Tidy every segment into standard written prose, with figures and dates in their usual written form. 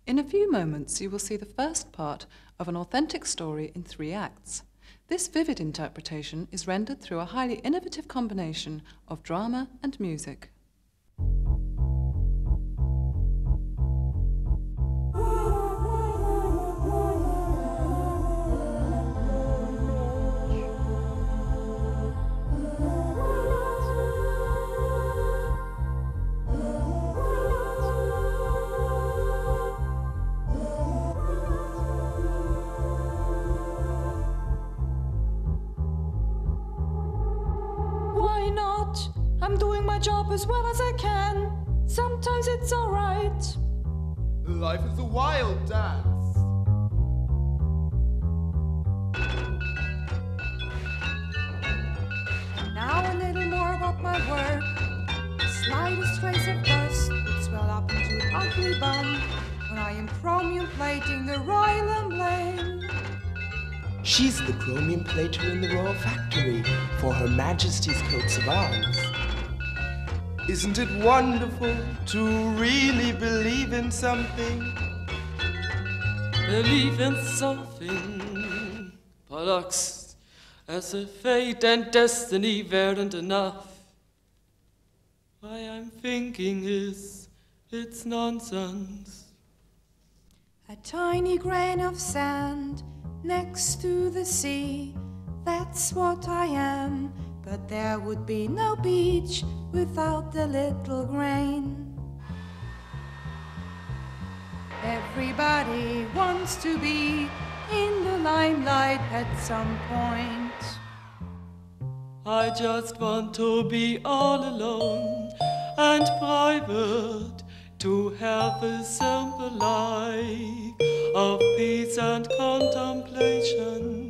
In a few moments, you will see the first part of an authentic story in 3 acts. This vivid interpretation is rendered through a highly innovative combination of drama and music. I'm doing my job as well as I can. Sometimes it's all right. Life is a wild dance. And now a little more about my work. The slightest trace of dust would swell up into an ugly bun when I am chromium plating the royal emblem. She's the chromium plater in the royal factory for Her Majesty's coats of arms. Isn't it wonderful to really believe in something? Believe in something, Pollux, as if fate and destiny weren't enough. Why I'm thinking is, it's nonsense. A tiny grain of sand next to the sea, that's what I am. But there would be no beach without the little grain. Everybody wants to be in the limelight at some point. I just want to be all alone and private, to have a simple life of peace and contemplation.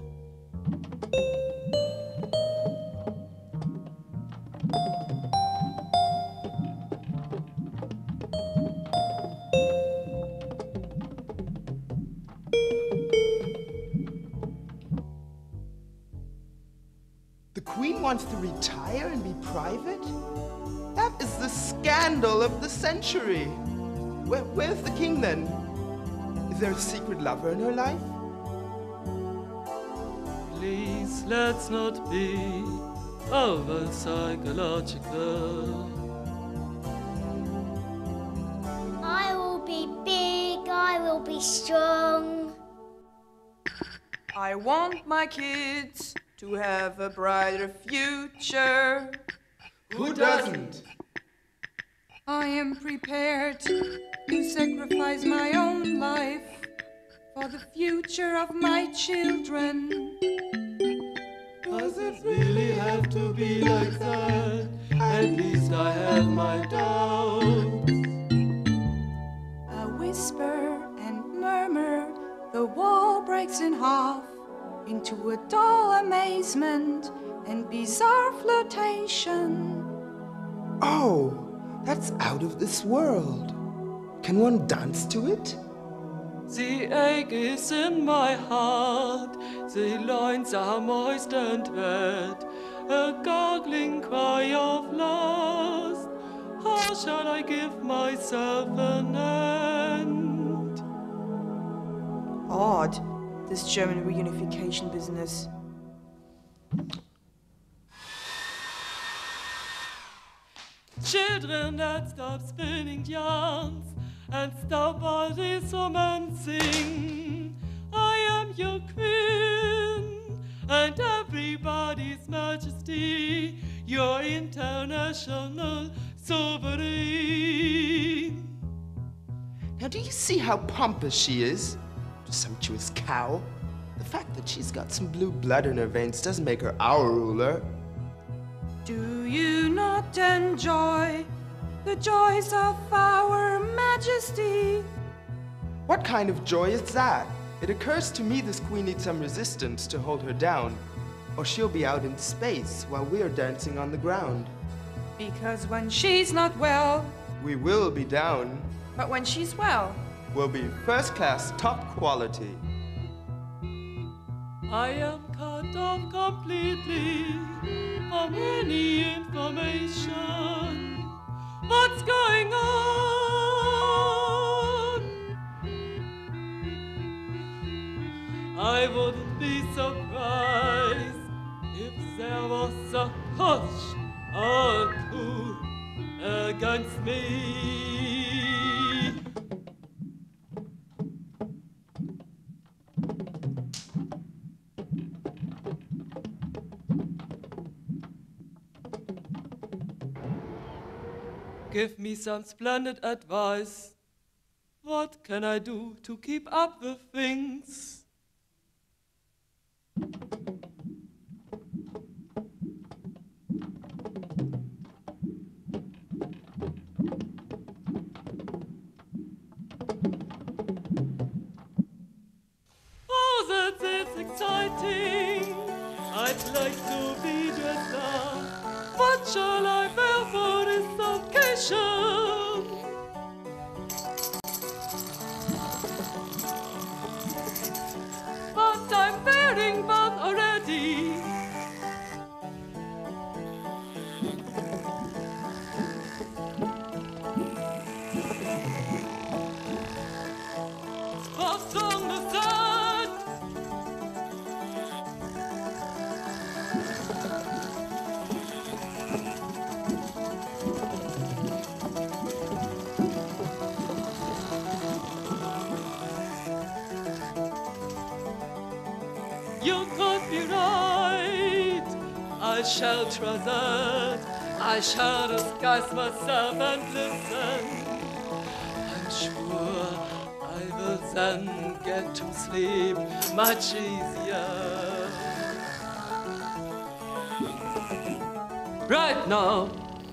The Queen wants to retire and be private? That is the scandal of the century. Where's the king then? Is there a secret lover in her life? Please, let's not be over psychological. I will be big, I will be strong. I want my kids to have a brighter future. Who doesn't? I am prepared to sacrifice my own life for the future of my children. Does it really have to be like that? At least I have my doubts. A whisper and murmur, the wall breaks in half into a dull amazement and bizarre flirtation. Oh, that's out of this world. Can one dance to it? The ache is in my heart, the lines are moist and wet, a gargling cry of lust. How shall I give myself an end? Odd, this German reunification business. Children that stop spinning yarns and stop all this romancing. I am your queen and everybody's majesty, your international sovereign. Now, do you see how pompous she is? Sumptuous cow. The fact that she's got some blue blood in her veins doesn't make her our ruler. Do you not enjoy the joys of our majesty? What kind of joy is that? It occurs to me this queen needs some resistance to hold her down, or she'll be out in space while we're dancing on the ground. Because when she's not well, We will be down. but when she's well, We'll be first class, top quality. I am cut off completely from any information. What's going on? I wouldn't be surprised if there was a push or a coup against me. Give me some splendid advice. What can I do to keep up with things? Oh, that is exciting. I'd like to be dressed up. What shall I wear for this occasion? But I'm wearing both already. What's wrong with that? You could be right. I shall try that. I shall disguise myself and listen. I'm sure I will then get to sleep much easier. Right now.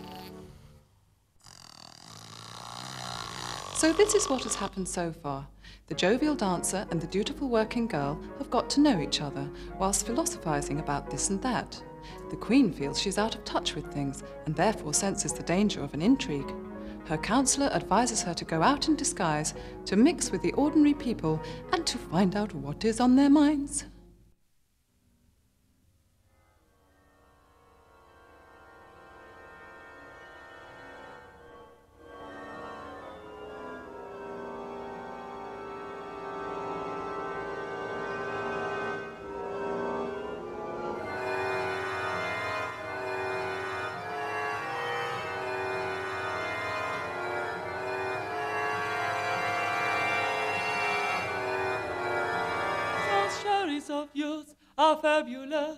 So this is what has happened so far. The jovial dancer and the dutiful working girl have got to know each other whilst philosophizing about this and that. The Queen feels she's out of touch with things and therefore senses the danger of an intrigue. Her counsellor advises her to go out in disguise, to mix with the ordinary people and to find out what is on their minds. Of yours are fabulous.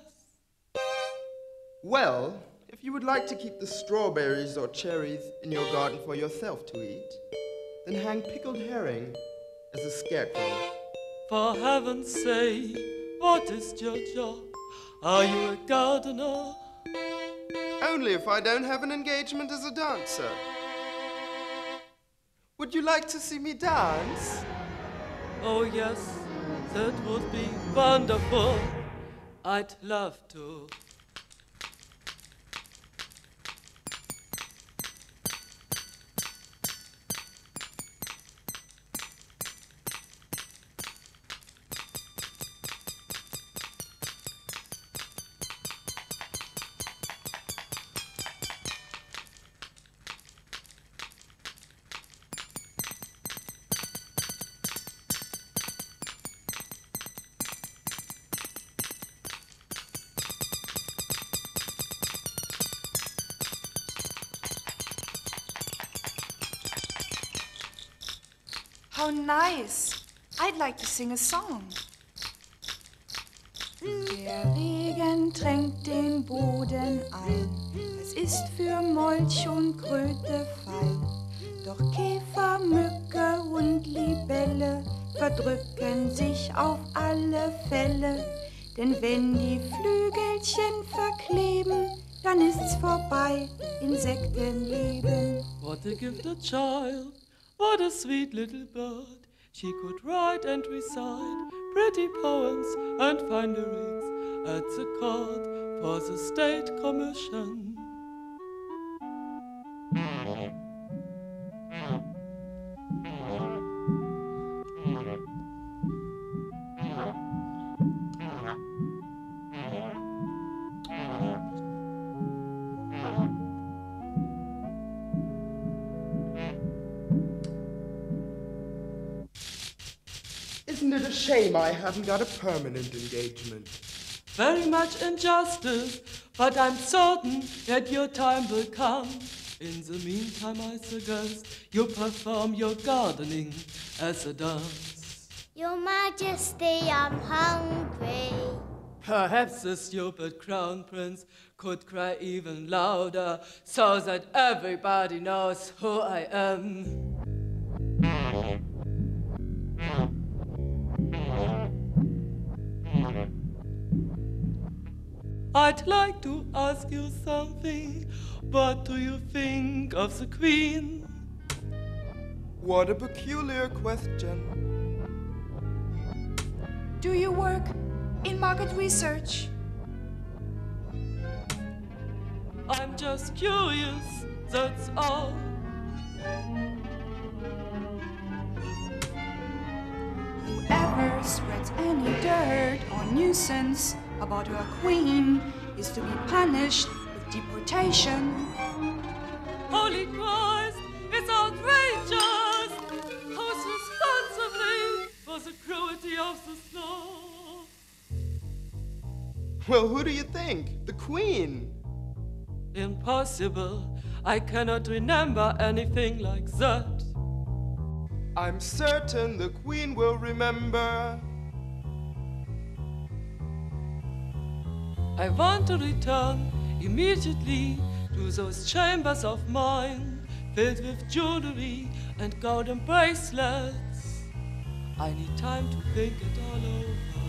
Well, if you would like to keep the strawberries or cherries in your garden for yourself to eat, then hang pickled herring as a scarecrow. For heaven's sake, what is your job? Are you a gardener? Only if I don't have an engagement as a dancer. Would you like to see me dance? Oh yes, that would be wonderful. I'd love to. How nice. I'd like to sing a song. Der Regen tränkt den Boden ein. Es ist für Molch und Kröte fein. Doch Käfer, Mücke und Libelle verdrücken sich auf alle Fälle. Denn wenn die Flügelchen verkleben, dann ist's vorbei, Insektenleben. What a gifted child. What a sweet little bird. She could write and recite pretty poems and find lyrics at the court for the State Commission. Is Isn't it a shame I haven't got a permanent engagement? Very much injustice, but I'm certain that your time will come. In the meantime, I suggest you perform your gardening as a dance. Your Majesty, I'm hungry. Perhaps the stupid crown prince could cry even louder so that everybody knows who I am. I'd like to ask you something. What do you think of the Queen? What a peculiar question. Do you work in market research? I'm just curious, that's all. Whoever spreads any dirt or nuisance about her queen is to be punished with deportation. Holy Christ, it's outrageous! Who's responsible for the cruelty of the law? Well, who do you think? The Queen? Impossible. I cannot remember anything like that. I'm certain the Queen will remember. I want to return immediately to those chambers of mine, filled with jewelry and golden bracelets. I need time to think it all over.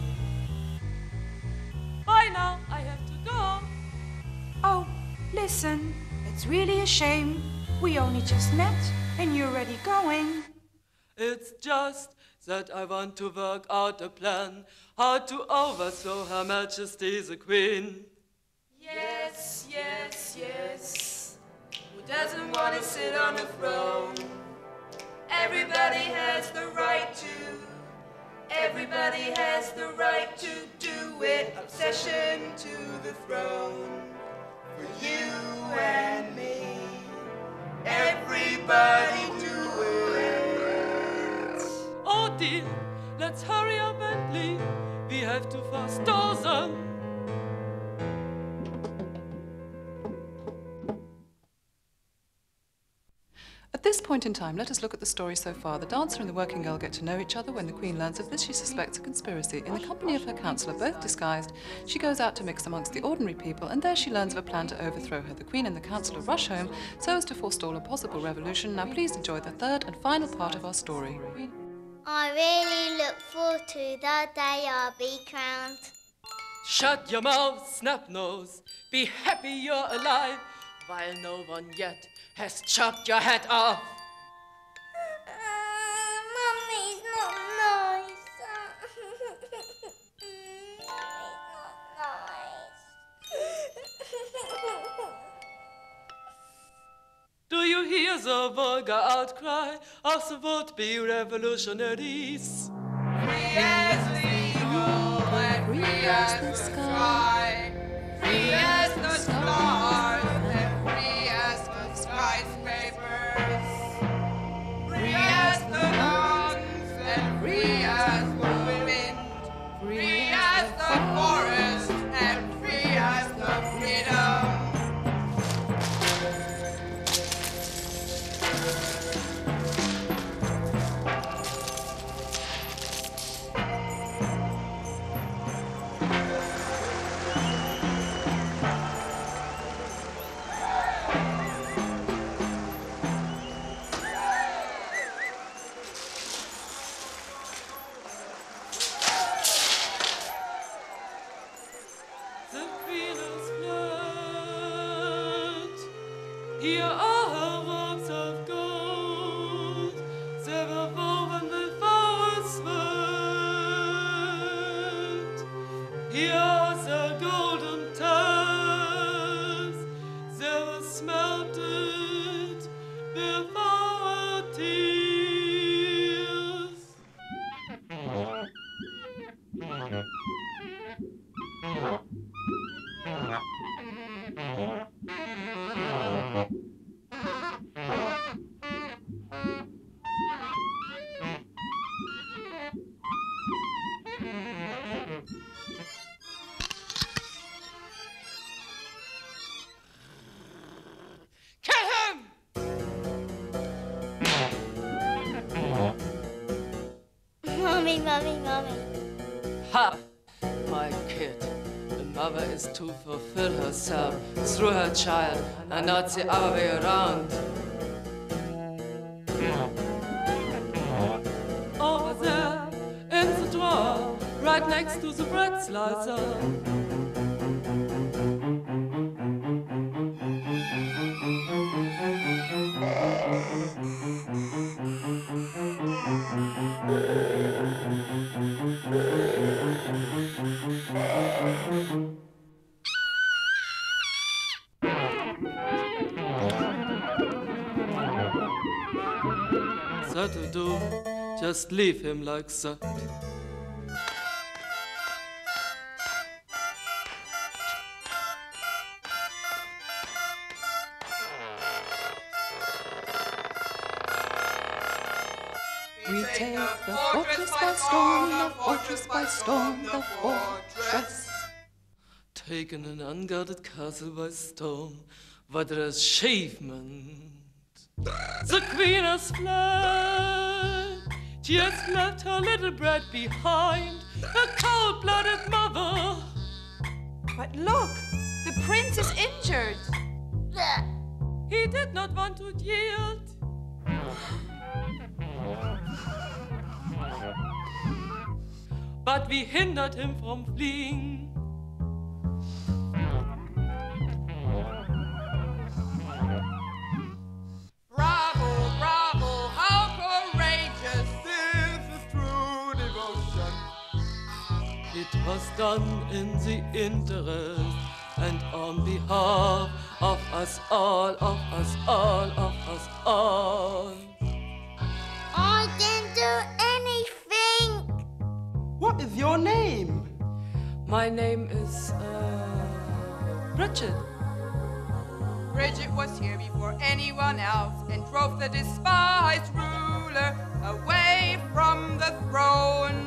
Bye now, I have to go. Oh, listen, it's really a shame. We only just met and you're already going. It's just that I want to work out a plan how to overthrow Her Majesty the Queen. Yes, yes, yes. Who doesn't want to sit on a throne? Everybody has the right to. Everybody has the right to do it. Obsession to the throne. For you and me. Everybody do it. Oh dear, let's hurry up and leave. We have to forestall them. At this point in time, let us look at the story so far. The dancer and the working girl get to know each other. When the Queen learns of this, she suspects a conspiracy. In the company of her councillor, both disguised, she goes out to mix amongst the ordinary people, and there she learns of a plan to overthrow her. The Queen and the councillor rush home so as to forestall a possible revolution. Now please enjoy the third and final part of our story. I really look forward to the day I'll be crowned. Shut your mouth, snap-nose. Be happy you're alive, while no one yet has chopped your head off. Mummy's not nice. Mummy's not nice. Do you hear the vulgar outcry of the would-be revolutionaries? Free as the eagle and free as the sky. Free as the stars and free as the skyscrapers. Free as the guns and free as the wind. Free as the forest and free as the freedom. Mommy, mommy, mommy. Ha! My kid. The mother is to fulfill herself through her child and not the other way around. Over there, in the drawer, right next to the bread slicer. That'll do. Just leave him like that. We take the fortress by storm, the fortress by storm, the fortress. Taken an unguarded castle by storm, what an achievement! The queen has fled. She has left her little brat behind, her cold-blooded mother. But look, the prince is injured. He did not want to yield. But we hindered him from fleeing. Bravo, bravo, how courageous! This is true devotion. It was done in the interest and on behalf of us all, of us all, of us all. I didn't do anything. What is your name? My name is, Bridget. Bridget was here before anyone else and drove the despised ruler away from the throne.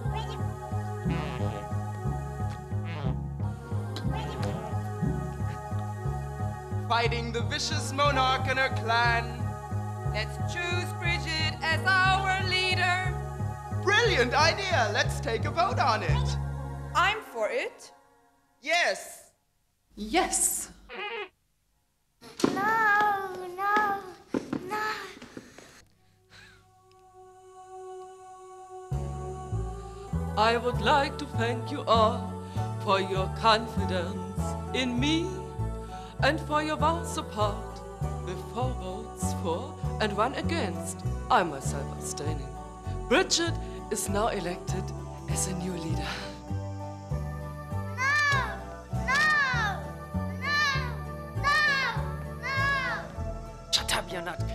Fighting the vicious monarch and her clan. Let's choose Bridget as our leader. Brilliant idea! Let's take a vote on it. I'm for it. Yes! Yes. No, no, no. I would like to thank you all for your confidence in me and for your vast support with 4 votes for and 1 against. I myself abstaining. Bridget is now elected as a new leader. No, no, no, no. Shut up, you're not